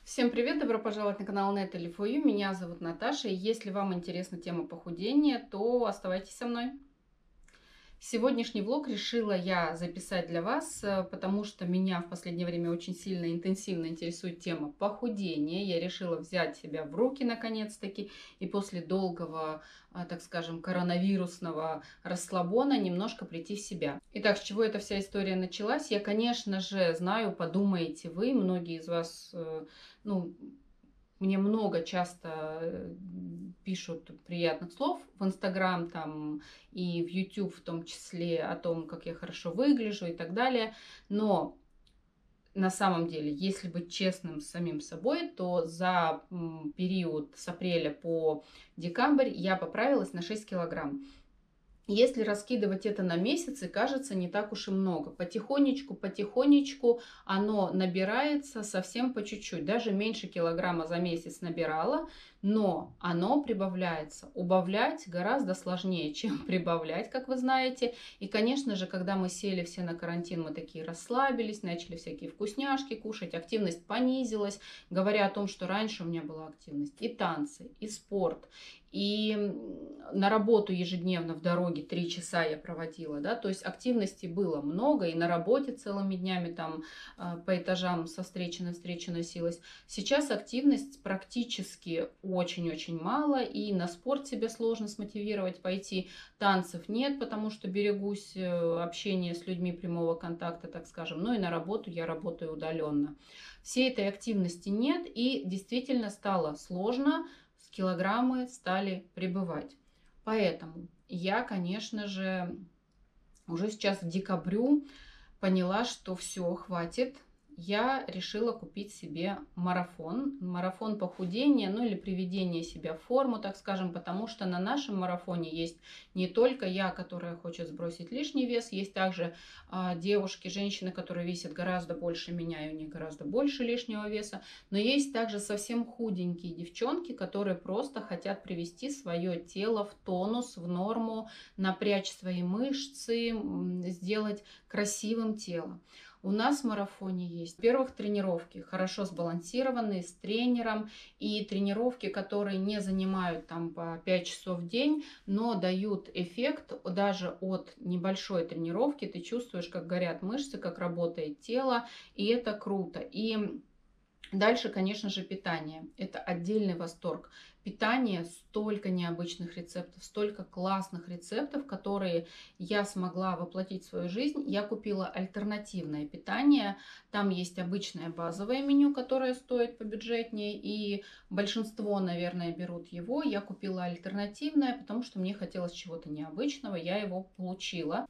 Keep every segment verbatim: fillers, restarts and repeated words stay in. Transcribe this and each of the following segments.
Всем привет! Добро пожаловать на канал Natalie for You. Меня зовут Наташа, и если вам интересна тема похудения, то оставайтесь со мной. Сегодняшний влог решила я записать для вас, потому что меня в последнее время очень сильно интенсивно интересует тема похудения. Я решила взять себя в руки наконец-таки и после долгого, так скажем, коронавирусного расслабона немножко прийти в себя. Итак, с чего эта вся история началась? Я, конечно же, знаю, подумаете вы, многие из вас, ну, мне много часто пишут приятных слов в Инстаграм там и в Ютуб в том числе о том, как я хорошо выгляжу и так далее. Но на самом деле, если быть честным с самим собой, то за период с апреля по декабрь я поправилась на шесть килограмм. Если раскидывать это на месяцы, кажется не так уж и много. Потихонечку, потихонечку оно набирается совсем по чуть-чуть. Даже меньше килограмма за месяц набирала, но оно прибавляется. Убавлять гораздо сложнее, чем прибавлять, как вы знаете. И, конечно же, когда мы сели все на карантин, мы такие расслабились, начали всякие вкусняшки кушать, активность понизилась. Говоря о том, что раньше у меня была активность и танцы, и спорт, и на работу ежедневно в дороге три часа я проводила, да, то есть активности было много, и на работе целыми днями там по этажам со встречи на встречу носилась. Сейчас активность практически очень-очень мало, и на спорт себя сложно смотивировать пойти, танцев нет, потому что берегусь общения с людьми прямого контакта, так скажем, ну и на работу я работаю удаленно. Всей этой активности нет, и действительно стало сложно, килограммы стали прибывать. Поэтому я, конечно же, уже сейчас к декабрю поняла, что все, хватит. Я решила купить себе марафон. Марафон похудения, ну или приведения себя в форму, так скажем, потому что на нашем марафоне есть не только я, которая хочет сбросить лишний вес, есть также а, девушки, женщины, которые весят гораздо больше меня, и у них гораздо больше лишнего веса, но есть также совсем худенькие девчонки, которые просто хотят привести свое тело в тонус, в норму, напрячь свои мышцы, сделать красивым тело. У нас в марафоне есть, во-первых, тренировки хорошо сбалансированные с тренером, и тренировки, которые не занимают там по пять часов в день, но дают эффект даже от небольшой тренировки. Ты чувствуешь, как горят мышцы, как работает тело, и это круто. И дальше, конечно же, питание. Это отдельный восторг. Питание, столько необычных рецептов, столько классных рецептов, которые я смогла воплотить в свою жизнь. Я купила альтернативное питание. Там есть обычное базовое меню, которое стоит побюджетнее, и большинство, наверное, берут его. Я купила альтернативное, потому что мне хотелось чего-то необычного. Я его получила.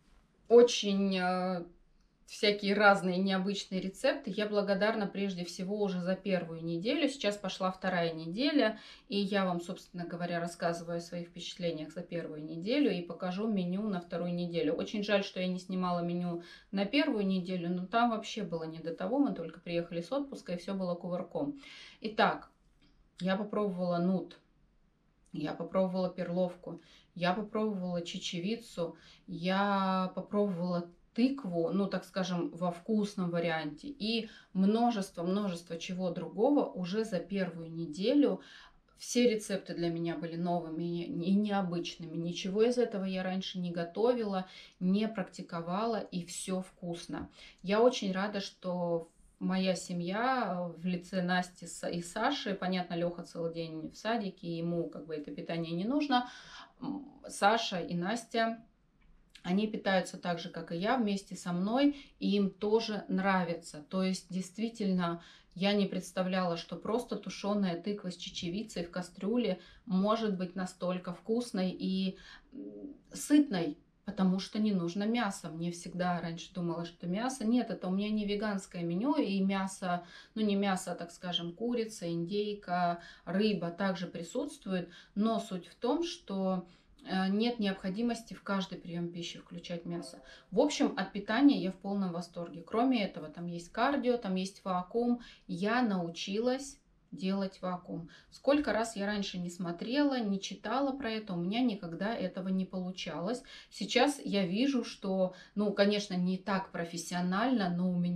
Очень всякие разные необычные рецепты. Я благодарна прежде всего уже за первую неделю. Сейчас пошла вторая неделя, и я вам, собственно говоря, рассказываю о своих впечатлениях за первую неделю и покажу меню на вторую неделю. Очень жаль, что я не снимала меню на первую неделю, но там вообще было не до того. Мы только приехали с отпуска, и все было кувырком. Итак, я попробовала нут, я попробовала перловку, я попробовала чечевицу, я попробовала тыкву, ну, так скажем, во вкусном варианте, и множество-множество чего другого уже за первую неделю. Все рецепты для меня были новыми и необычными. Ничего из этого я раньше не готовила, не практиковала, и все вкусно. Я очень рада, что моя семья в лице Насти и Саши, понятно, Леха целый день в садике, ему как бы это питание не нужно. Саша и Настя, они питаются так же, как и я, вместе со мной, и им тоже нравится. То есть, действительно, я не представляла, что просто тушеная тыква с чечевицей в кастрюле может быть настолько вкусной и сытной, потому что не нужно мясо. Мне всегда раньше думала, что мясо. Нет, это у меня не веганское меню, и мясо, ну не мясо, а, так скажем, курица, индейка, рыба также присутствует, но суть в том, что нет необходимости в каждый прием пищи включать мясо. В общем, от питания я в полном восторге. Кроме этого, там есть кардио, там есть вакуум. Я научилась делать вакуум. Сколько раз я раньше не смотрела, не читала про это, у меня никогда этого не получалось. Сейчас я вижу, что, ну, конечно, не так профессионально, но у меня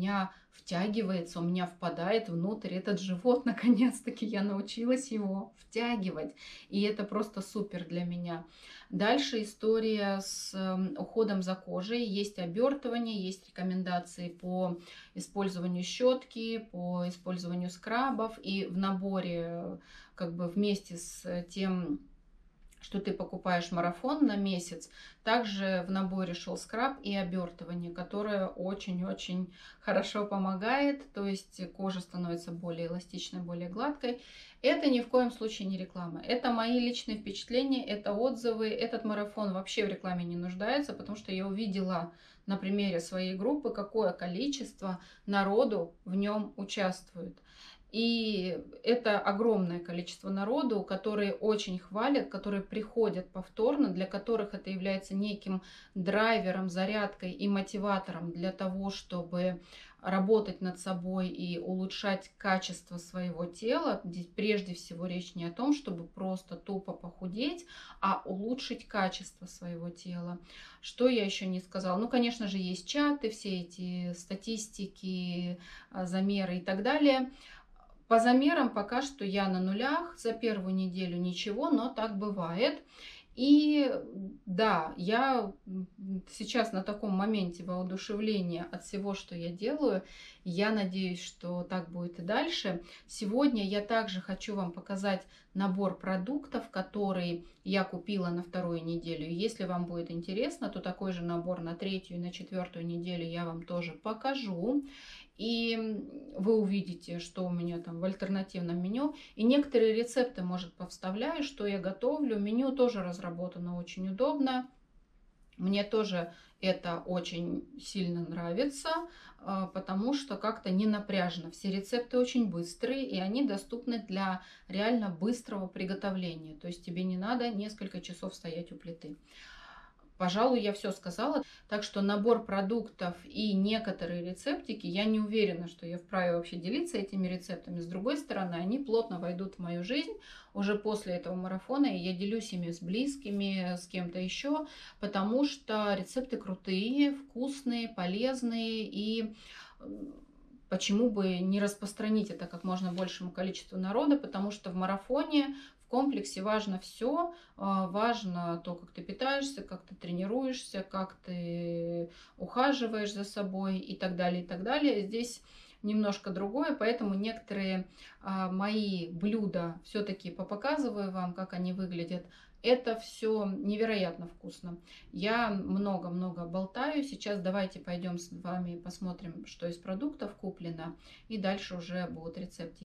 втягивается, у меня впадает внутрь этот живот. Наконец-таки я научилась его втягивать. И это просто супер для меня. Дальше история с уходом за кожей. Есть обертывание, есть рекомендации по использованию щетки, по использованию скрабов. И в наборе, как бы вместе с тем, что ты покупаешь марафон на месяц, также в наборе шел скраб и обертывание, которое очень-очень хорошо помогает, то есть кожа становится более эластичной, более гладкой. Это ни в коем случае не реклама, это мои личные впечатления, это отзывы. Этот марафон вообще в рекламе не нуждается, потому что я увидела на примере своей группы, какое количество народу в нем участвует. И это огромное количество народу, которые очень хвалят, которые приходят повторно, для которых это является неким драйвером, зарядкой и мотиватором для того, чтобы работать над собой и улучшать качество своего тела. Здесь прежде всего речь не о том, чтобы просто тупо похудеть, а улучшить качество своего тела. Что я еще не сказала? Ну, конечно же, есть чаты, все эти статистики, замеры и так далее. По замерам пока что я на нулях, за первую неделю ничего, но так бывает. И да, я сейчас на таком моменте воодушевления от всего, что я делаю. Я надеюсь, что так будет и дальше. Сегодня я также хочу вам показать набор продуктов, который я купила на вторую неделю. Если вам будет интересно, то такой же набор на третью и на четвертую неделю я вам тоже покажу. И вы увидите, что у меня там в альтернативном меню. И некоторые рецепты, может, повставляю, что я готовлю. Меню тоже разработано очень удобно. Мне тоже это очень сильно нравится, потому что как-то не напряжно. Все рецепты очень быстрые, и они доступны для реально быстрого приготовления. То есть тебе не надо несколько часов стоять у плиты. Пожалуй, я все сказала. Так что набор продуктов и некоторые рецептики, я не уверена, что я вправе вообще делиться этими рецептами. С другой стороны, они плотно войдут в мою жизнь уже после этого марафона, и я делюсь ими с близкими, с кем-то еще, потому что рецепты крутые, вкусные, полезные, и почему бы не распространить это как можно большему количеству народа, потому что в марафоне в комплексе важно все, важно то, как ты питаешься, как ты тренируешься, как ты ухаживаешь за собой и так далее, и так далее. Здесь немножко другое, поэтому некоторые мои блюда все-таки попоказываю вам, как они выглядят. Это все невероятно вкусно. Я много-много болтаю. Сейчас давайте пойдем с вами посмотрим, что из продуктов куплено. И дальше уже будут рецепты.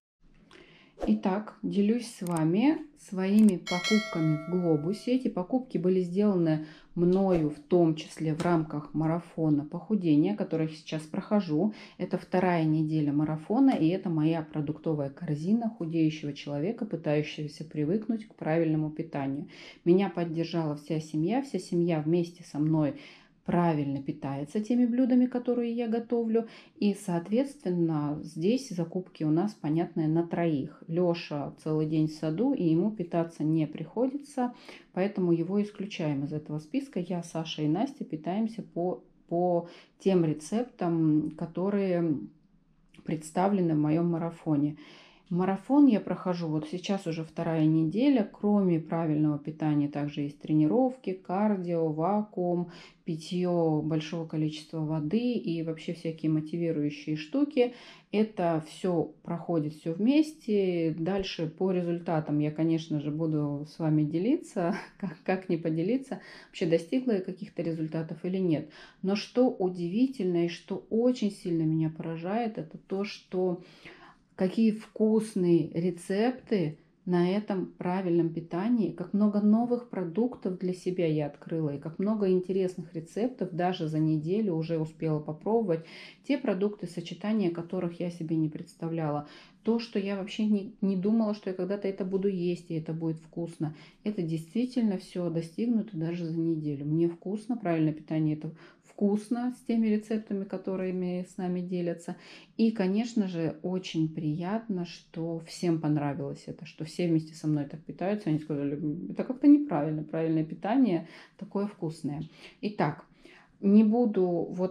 Итак, делюсь с вами своими покупками в Глобусе. Эти покупки были сделаны мною в том числе в рамках марафона похудения, который я сейчас прохожу. Это вторая неделя марафона, и это моя продуктовая корзина худеющего человека, пытающегося привыкнуть к правильному питанию. Меня поддержала вся семья, вся семья вместе со мной правильно питается теми блюдами, которые я готовлю. И, соответственно, здесь закупки у нас, понятные, на троих. Леша целый день в саду, и ему питаться не приходится, поэтому его исключаем из этого списка. Я, Саша и Настя питаемся по, по тем рецептам, которые представлены в моем марафоне. Марафон я прохожу вот сейчас уже вторая неделя. Кроме правильного питания также есть тренировки, кардио, вакуум, питье большого количества воды и вообще всякие мотивирующие штуки. Это все проходит все вместе. Дальше по результатам я, конечно же, буду с вами делиться. Как, как не поделиться, вообще достигла я каких-то результатов или нет. Но что удивительно и что очень сильно меня поражает, это то, что какие вкусные рецепты на этом правильном питании, как много новых продуктов для себя я открыла, и как много интересных рецептов даже за неделю уже успела попробовать. Те продукты, сочетания которых я себе не представляла. То, что я вообще не, не думала, что я когда-то это буду есть, и это будет вкусно. Это действительно все достигнуто даже за неделю. Мне вкусно, правильное питание это вкусно с теми рецептами, которыми с нами делятся. И, конечно же, очень приятно, что всем понравилось это, что все вместе со мной так питаются. Они сказали, это как-то неправильно, правильное питание такое вкусное. Итак, не буду вот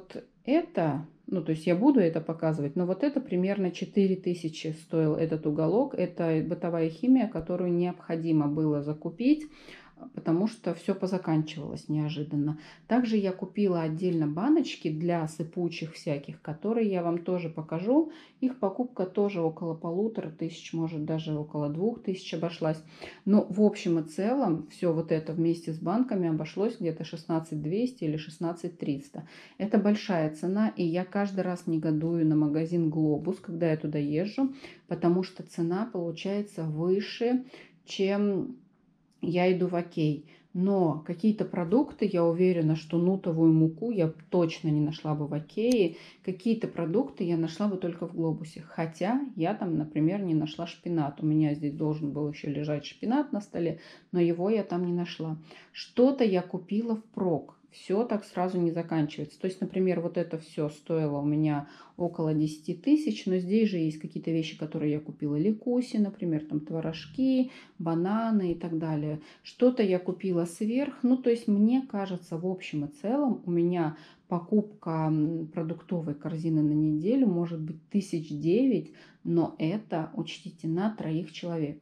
Это, ну, то есть я буду это показывать, но вот это примерно четыре тысячи стоил этот уголок. Это бытовая химия, которую необходимо было закупить, потому что все позаканчивалось неожиданно. Также я купила отдельно баночки для сыпучих всяких, которые я вам тоже покажу. Их покупка тоже около полутора тысяч, может даже около двух тысяч обошлась. Но в общем и целом все вот это вместе с банками обошлось где-то шестнадцать двести или шестнадцать триста. Это большая цена, и я каждый раз негодую на магазин Глобус, когда я туда езжу, потому что цена получается выше, чем я иду в Окей. Но какие-то продукты, я уверена, что нутовую муку я точно не нашла бы в Окее. Какие-то продукты я нашла бы только в Глобусе. Хотя я там, например, не нашла шпинат. У меня здесь должен был еще лежать шпинат на столе, но его я там не нашла. Что-то я купила в Прок. Все так сразу не заканчивается. То есть, например, вот это все стоило у меня около десяти тысяч, но здесь же есть какие-то вещи, которые я купила. Ликуси, например, там творожки, бананы и так далее. Что-то я купила сверх. Ну, то есть, мне кажется, в общем и целом у меня покупка продуктовой корзины на неделю может быть тысяч девять, но это, учтите, на троих человек.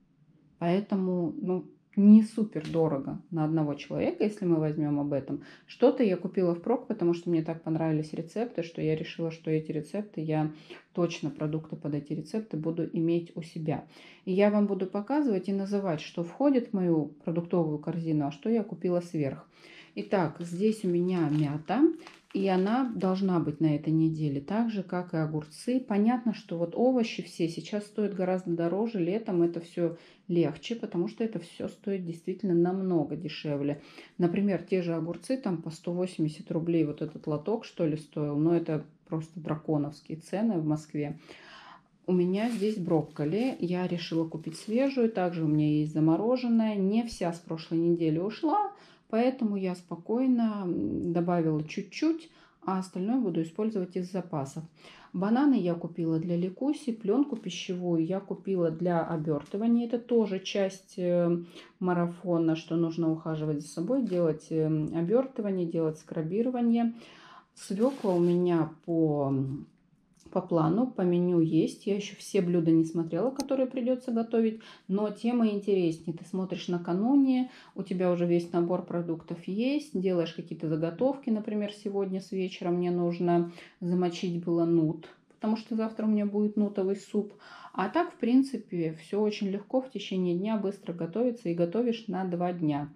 Поэтому, ну, не супер дорого на одного человека, если мы возьмем об этом. Что-то я купила впрок, потому что мне так понравились рецепты, что я решила, что эти рецепты, я точно продукты под эти рецепты буду иметь у себя. И я вам буду показывать и называть, что входит в мою продуктовую корзину, а что я купила сверх. Итак, здесь у меня мята. И она должна быть на этой неделе, так же, как и огурцы. Понятно, что вот овощи все сейчас стоят гораздо дороже. Летом это все легче, потому что это все стоит действительно намного дешевле. Например, те же огурцы там по сто восемьдесят рублей вот этот лоток, что ли, стоил. Но это просто драконовские цены в Москве. У меня здесь брокколи. Я решила купить свежую. Также у меня есть замороженная. Не вся с прошлой недели ушла. Поэтому я спокойно добавила чуть-чуть, а остальное буду использовать из запасов. Бананы я купила для Ликуси, пленку пищевую я купила для обертывания. Это тоже часть марафона, что нужно ухаживать за собой, делать обертывание, делать скрабирование. Свекла у меня по... По плану, по меню есть. Я еще все блюда не смотрела, которые придется готовить. Но тема интереснее. Ты смотришь накануне, у тебя уже весь набор продуктов есть. Делаешь какие-то заготовки. Например, сегодня с вечера мне нужно замочить было нут, потому что завтра у меня будет нутовый суп. А так, в принципе, все очень легко. В течение дня быстро готовится и готовишь на два дня.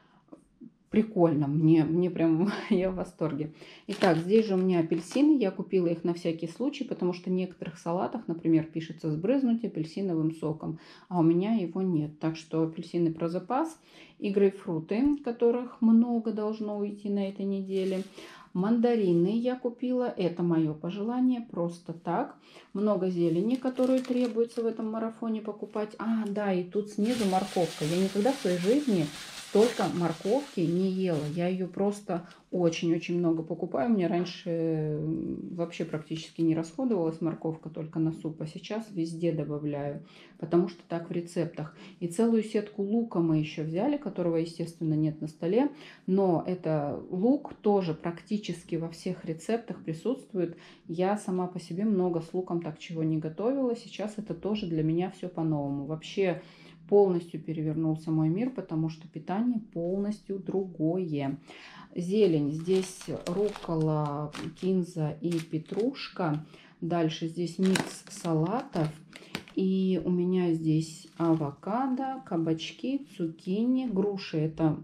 Прикольно, мне, мне прям, я в восторге. Итак, здесь же у меня апельсины, я купила их на всякий случай, потому что в некоторых салатах, например, пишется сбрызнуть апельсиновым соком, а у меня его нет. Так что апельсины про запас и грейпфруты, которых много должно уйти на этой неделе. Мандарины я купила, это мое пожелание, просто так. Много зелени, которую требуется в этом марафоне покупать. А, да, и тут снизу морковка. Я никогда в своей жизни столько морковки не ела. Я ее просто очень-очень много покупаю. У меня раньше вообще практически не расходовалась морковка только на суп, а сейчас везде добавляю, потому что так в рецептах. И целую сетку лука мы еще взяли, которого, естественно, нет на столе, но это лук тоже практически во всех рецептах присутствует. Я сама по себе много с луком так чего не готовила. Сейчас это тоже для меня все по-новому. Вообще полностью перевернулся мой мир, потому что питание полностью другое. Зелень. Здесь руккола, кинза и петрушка. Дальше здесь микс салатов. И у меня здесь авокадо, кабачки, цукини, груши. Это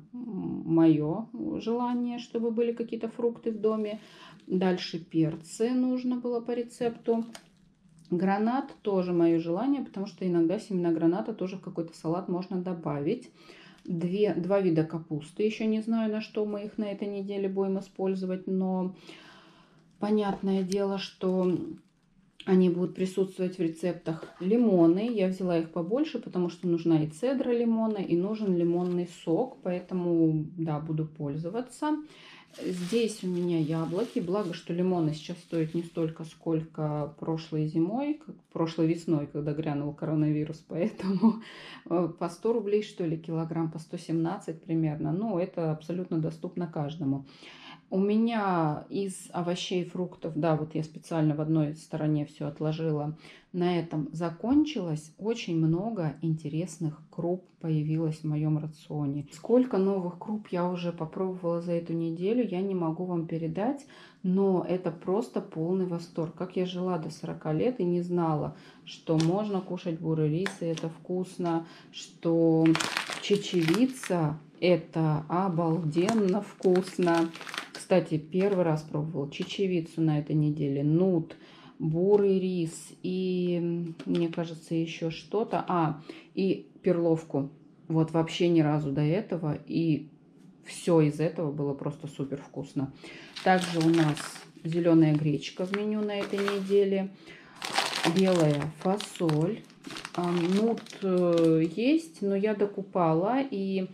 мое желание, чтобы были какие-то фрукты в доме. Дальше перцы нужно было по рецепту. Гранат тоже мое желание, потому что иногда семена граната тоже в какой-то салат можно добавить. Две, два вида капусты. Еще не знаю, на что мы их на этой неделе будем использовать, но понятное дело, что они будут присутствовать в рецептах. Лимоны. Я взяла их побольше, потому что нужна и цедра лимона, и нужен лимонный сок. Поэтому, да, буду пользоваться. Здесь у меня яблоки. Благо, что лимоны сейчас стоят не столько, сколько прошлой зимой, как прошлой весной, когда грянул коронавирус. Поэтому по сто рублей, что ли, килограмм, по сто семнадцать примерно. Ну, это абсолютно доступно каждому. У меня из овощей и фруктов, да, вот я специально в одной стороне все отложила, на этом закончилось. Очень много интересных круп появилось в моем рационе. Сколько новых круп я уже попробовала за эту неделю, я не могу вам передать, но это просто полный восторг. Как я жила до сорока лет и не знала, что можно кушать бурый рис, и это вкусно, что чечевица это обалденно вкусно. Кстати, первый раз пробовала чечевицу на этой неделе, нут, бурый рис и, мне кажется, еще что-то. А, и перловку. Вот вообще ни разу до этого. И все из этого было просто супер вкусно. Также у нас зеленая гречка в меню на этой неделе. Белая фасоль. Нут есть, но я докупала и...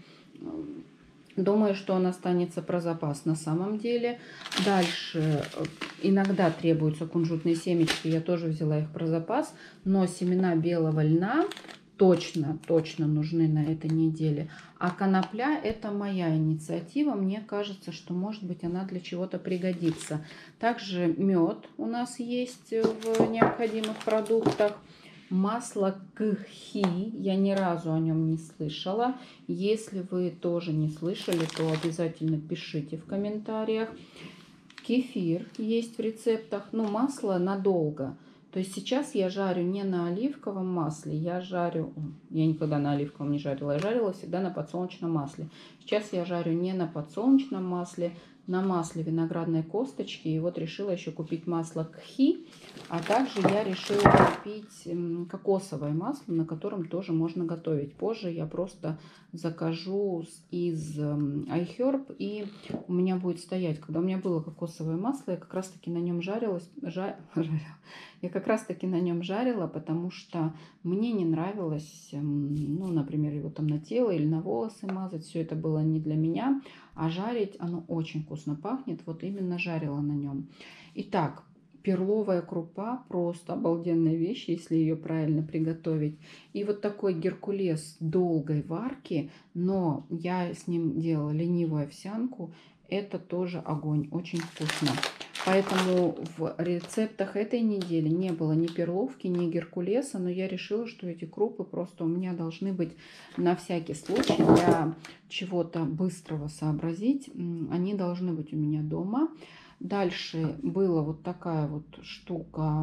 думаю, что он останется про запас на самом деле. Дальше иногда требуются кунжутные семечки. Я тоже взяла их про запас. Но семена белого льна точно, точно нужны на этой неделе. А конопля это моя инициатива. Мне кажется, что может быть она для чего-то пригодится. Также мед у нас есть в необходимых продуктах. Масло кхи, я ни разу о нем не слышала. Если вы тоже не слышали, то обязательно пишите в комментариях. Кефир есть в рецептах, но масло надолго. То есть сейчас я жарю не на оливковом масле, я жарю... Я никогда на оливковом не жарила, я жарила всегда на подсолнечном масле. Сейчас я жарю не на подсолнечном масле, на масле виноградной косточки. И вот решила еще купить масло кхи. А также я решила купить кокосовое масло, на котором тоже можно готовить. Позже я просто закажу из iHerb, и у меня будет стоять. Когда у меня было кокосовое масло, я как раз таки на нем жарилась, жар, жарила. Я как раз таки на нем жарила, потому что мне не нравилось, ну, например, его там на тело или на волосы мазать. Все это было не для меня. А жарить оно очень вкусно пахнет. Вот именно жарила на нем. Итак, перловая крупа просто обалденная вещь, если ее правильно приготовить. И вот такой геркулес долгой варки, но я с ним делала ленивую овсянку. Это тоже огонь, очень вкусно. Поэтому в рецептах этой недели не было ни перловки, ни геркулеса, но я решила, что эти крупы просто у меня должны быть на всякий случай для чего-то быстрого сообразить. Они должны быть у меня дома. Дальше была вот такая вот штука,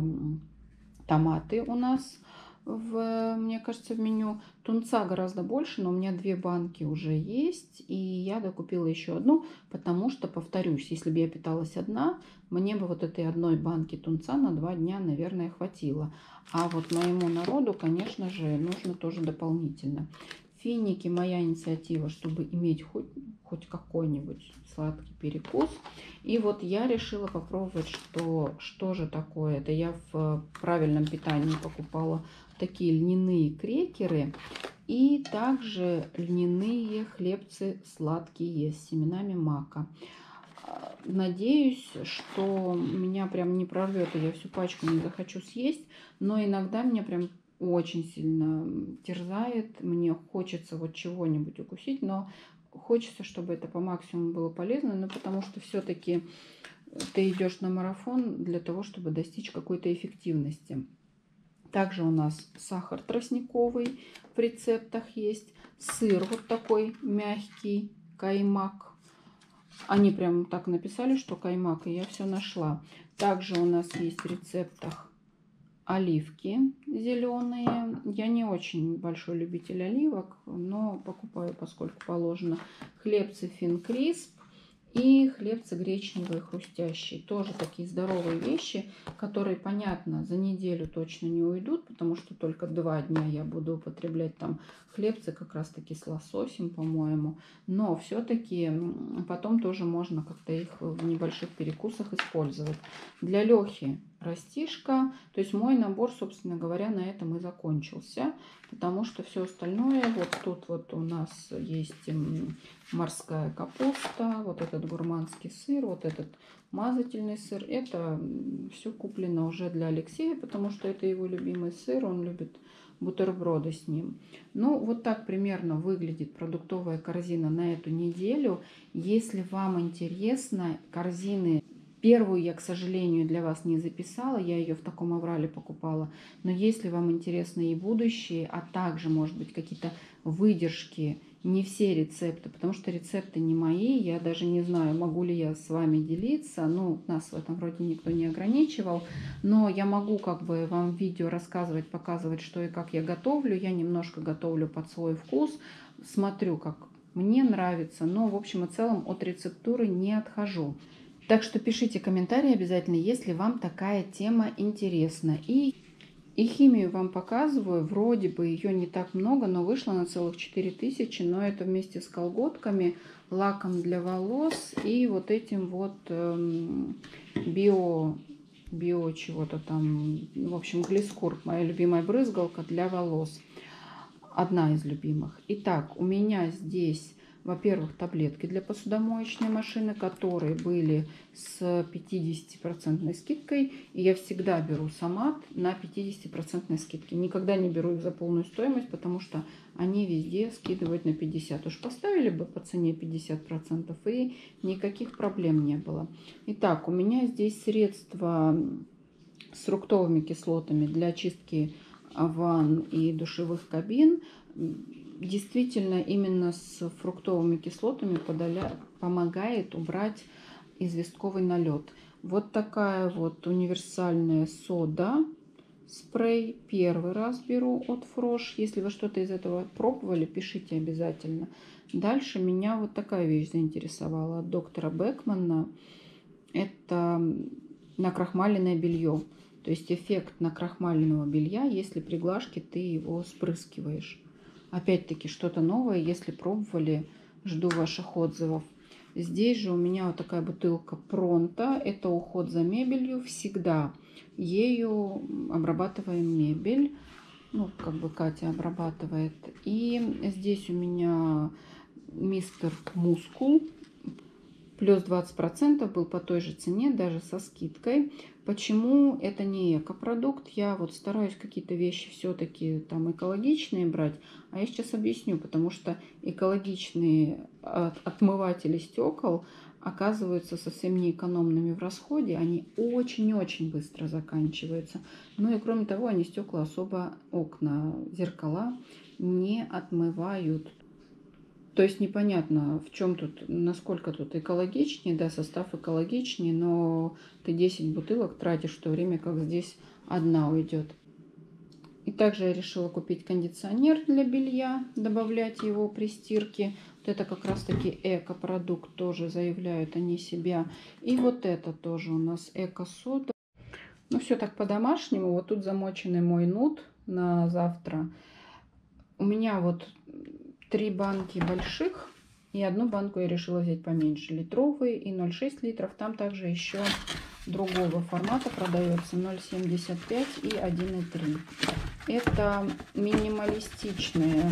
томаты у нас, в, мне кажется, в меню. Тунца гораздо больше, но у меня две банки уже есть. И я докупила еще одну, потому что, повторюсь, если бы я питалась одна, мне бы вот этой одной банки тунца на два дня, наверное, хватило. А вот моему народу, конечно же, нужно тоже дополнительно. Финики моя инициатива, чтобы иметь хоть, хоть какой-нибудь сладкий перекус. И вот я решила попробовать, что, что же такое. Это я в правильном питании покупала такие льняные крекеры. И также льняные хлебцы сладкие с семенами мака. Надеюсь, что меня прям не прорвет, и я всю пачку не захочу съесть. Но иногда меня прям очень сильно терзает. Мне хочется вот чего-нибудь укусить, но хочется, чтобы это по максимуму было полезно. Но потому что все-таки ты идешь на марафон для того, чтобы достичь какой-то эффективности. Также у нас сахар тростниковый в рецептах есть. Сыр вот такой мягкий, каймак. Они прям так написали, что каймак, и я все нашла. Также у нас есть в рецептах оливки зеленые. Я не очень большой любитель оливок, но покупаю, поскольку положено. Хлебцы финкрисп и хлебцы гречневые хрустящие. Тоже такие здоровые вещи, которые, понятно, за неделю точно не уйдут, потому что только два дня я буду употреблять там хлебцы как раз таки с лососем, по-моему. Но все-таки потом тоже можно как-то их в небольших перекусах использовать. Для Лехи растишка. То есть мой набор, собственно говоря, на этом и закончился. Потому что все остальное, вот тут вот у нас есть морская капуста, вот этот гурманский сыр, вот этот мазательный сыр. Это все куплено уже для Алексея, потому что это его любимый сыр. Он любит бутерброды с ним. Ну, вот так примерно выглядит продуктовая корзина на эту неделю. Если вам интересно, корзины... Первую я, к сожалению, для вас не записала, я ее в таком аврале покупала. Но если вам интересны и будущие, а также, может быть, какие-то выдержки, не все рецепты, потому что рецепты не мои, я даже не знаю, могу ли я с вами делиться. Ну, нас в этом вроде никто не ограничивал, но я могу как бы вам в видео рассказывать, показывать, что и как я готовлю. Я немножко готовлю под свой вкус, смотрю, как мне нравится, но в общем и целом от рецептуры не отхожу. Так что пишите комментарии обязательно, если вам такая тема интересна. И, и химию вам показываю. Вроде бы ее не так много, но вышло на целых четыре тысячи. Но это вместе с колготками, лаком для волос и вот этим вот эм, био, био чего-то там. В общем, Глискур, моя любимая брызгалка для волос. Одна из любимых. Итак, у меня здесь... Во-первых, таблетки для посудомоечной машины, которые были с пятидесятипроцентной скидкой. И я всегда беру Сомат на пятидесятипроцентной скидке. Никогда не беру их за полную стоимость, потому что они везде скидывают на пятьдесят процентов. Уж поставили бы по цене пятьдесят процентов, и никаких проблем не было. Итак, у меня здесь средства с фруктовыми кислотами для чистки ванн и душевых кабин. Действительно, именно с фруктовыми кислотами подаля... помогает убрать известковый налет. Вот такая вот универсальная сода, спрей. Первый раз беру от Фрош. Если вы что-то из этого пробовали, пишите обязательно. Дальше меня вот такая вещь заинтересовала от доктора Бекмана. Это накрахмаленное белье. То есть эффект накрахмаленного белья, если при глажке ты его спрыскиваешь. Опять-таки что-то новое, если пробовали, жду ваших отзывов. Здесь же у меня вот такая бутылка Пронто. Это уход за мебелью. Всегда ею обрабатываем мебель. Ну, как бы Катя обрабатывает. И здесь у меня мистер Мускул. Плюс двадцать процентов был по той же цене, даже со скидкой. Почему это не экопродукт? Я вот стараюсь какие-то вещи все-таки там экологичные брать. А я сейчас объясню, потому что экологичные отмыватели стекол оказываются совсем не экономными в расходе. Они очень-очень быстро заканчиваются. Ну и кроме того, они стекла особо, окна, зеркала не отмывают. То есть непонятно, в чем тут, насколько тут экологичнее, да, состав экологичнее, но ты десять бутылок тратишь в то время, как здесь одна уйдет. И также я решила купить кондиционер для белья, добавлять его при стирке. Вот это как раз таки эко-продукт, тоже заявляют они себя. И вот это тоже у нас эко-сода. Ну все так по-домашнему. Вот тут замоченный мой нут на завтра. У меня вот три банки больших, и одну банку я решила взять поменьше, литровые и ноль целых шесть десятых литров. Там также еще другого формата продается ноль целых семьдесят пять и один целых три десятых. Это минималистичная,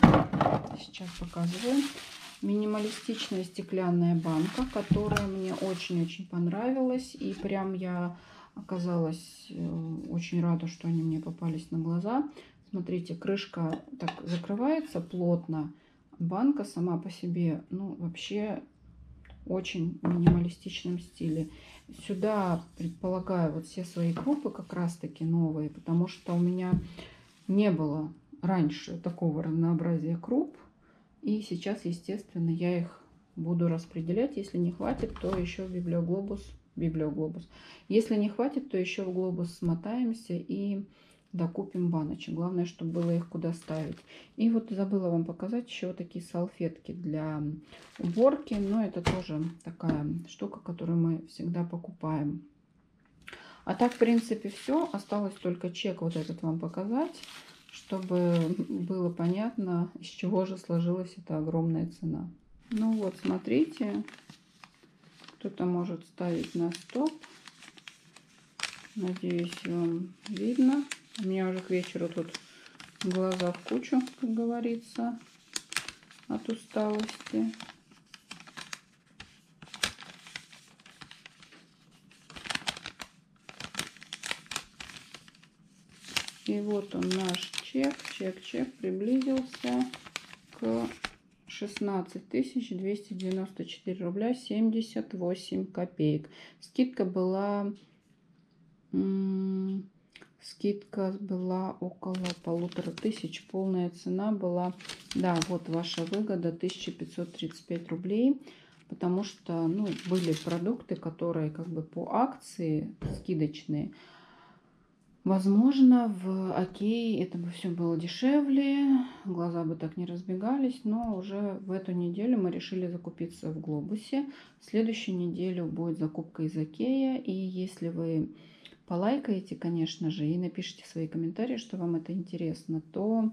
сейчас показываю, минималистичная стеклянная банка, которая мне очень-очень понравилась. И прям я оказалась очень рада, что они мне попались на глаза. Смотрите, крышка так закрывается плотно. Банка сама по себе, ну, вообще очень минималистичном стиле. Сюда предполагаю вот все свои крупы как раз-таки новые, потому что у меня не было раньше такого разнообразия круп. И сейчас, естественно, я их буду распределять. Если не хватит, то еще в библиоглобус. библиоглобус. Если не хватит, то еще в глобус смотаемся и докупим баночек. Главное, чтобы было их куда ставить. И вот забыла вам показать еще вот такие салфетки для уборки. Но это тоже такая штука, которую мы всегда покупаем. А так, в принципе, все. Осталось только чек вот этот вам показать, чтобы было понятно, из чего же сложилась эта огромная цена. Ну вот, смотрите. Кто-то может ставить на стоп. Надеюсь, вам видно. У меня уже к вечеру тут глаза в кучу, как говорится, от усталости. И вот он, наш чек, чек, чек приблизился к шестнадцать тысяч двести девяносто четыре рубля семьдесят восемь копеек. Скидка была, скидка была около полутора тысяч. Полная цена была, да, вот ваша выгода тысяча пятьсот тридцать пять рублей. Потому что, ну, были продукты, которые как бы по акции скидочные. Возможно, в Окей это бы все было дешевле, глаза бы так не разбегались, но уже в эту неделю мы решили закупиться в Глобусе. В следующую неделю будет закупка из Окея, и если вы полайкаете, конечно же, и напишите свои комментарии, что вам это интересно, то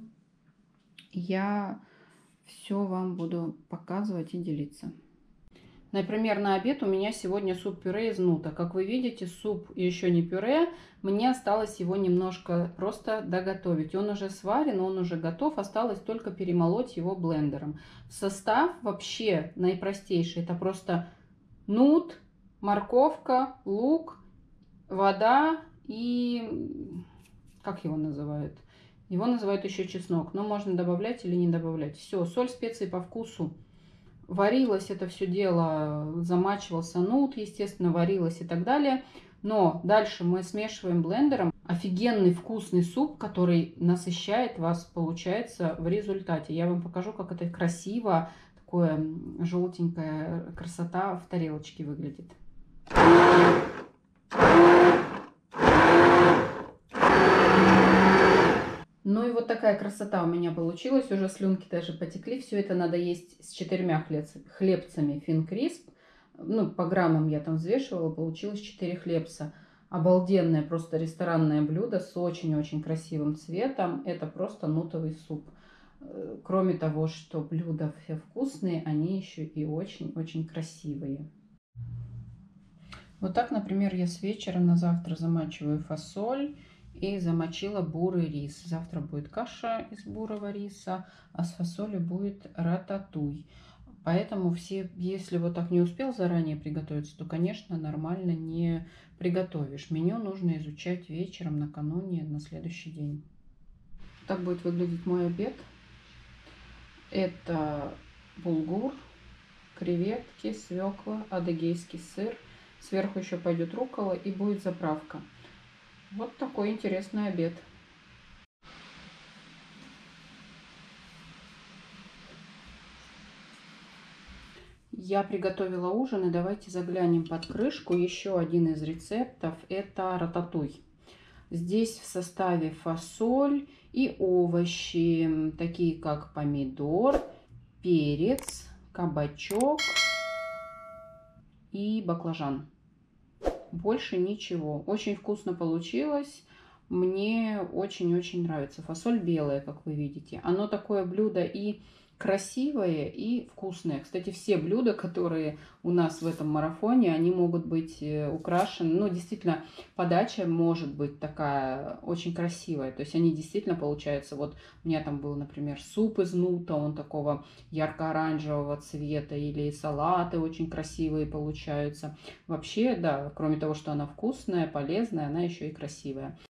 я все вам буду показывать и делиться. Например, на обед у меня сегодня суп-пюре из нута. Как вы видите, суп еще не пюре. Мне осталось его немножко просто доготовить. Он уже сварен, он уже готов. Осталось только перемолоть его блендером. Состав вообще наипростейший. Это просто нут, морковка, лук, вода и... Как его называют? Его называют еще чеснок. Но можно добавлять или не добавлять. Все, соль, специи по вкусу. Варилось это все дело, замачивался нут, естественно, варилось и так далее. Но дальше мы смешиваем блендером. Офигенный вкусный суп, который насыщает вас, получается, в результате. Я вам покажу, как это красиво, такое желтенькая красота в тарелочке выглядит. Ну и вот такая красота у меня получилась. Уже слюнки даже потекли. Все это надо есть с четырьмя хлебцами Финкрисп. Ну, по граммам я там взвешивала. Получилось четыре хлебца. Обалденное просто ресторанное блюдо с очень-очень красивым цветом. Это просто нутовый суп. Кроме того, что блюда все вкусные, они еще и очень-очень красивые. Вот так, например, я с вечера на завтра замачиваю фасоль. И замочила бурый рис. Завтра будет каша из бурого риса, а с фасолью будет рататуй. Поэтому все, если вот так не успел заранее приготовиться, то, конечно, нормально не приготовишь. Меню нужно изучать вечером, накануне, на следующий день. Так будет выглядеть мой обед. Это булгур, креветки, свекла, адыгейский сыр. Сверху еще пойдет руккола и будет заправка. Вот такой интересный обед. Я приготовила ужин, и давайте заглянем под крышку. Еще один из рецептов – это рататуй. Здесь в составе фасоль и овощи, такие как помидор, перец, кабачок и баклажан. Больше ничего. Очень вкусно получилось. Мне очень-очень нравится. Фасоль белая, как вы видите. Оно такое блюдо и красивое, и вкусное. Кстати, все блюда, которые у нас в этом марафоне, они могут быть украшены. Ну, действительно, подача может быть такая очень красивая. То есть они действительно получаются. Вот у меня там был, например, суп из нута, он такого ярко-оранжевого цвета. Или салаты очень красивые получаются. Вообще, да, кроме того, что она вкусная, полезная, она еще и красивая.